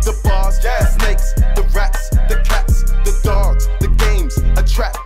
the bars, the snakes, the rats, the cats, the dogs, the games, a trap.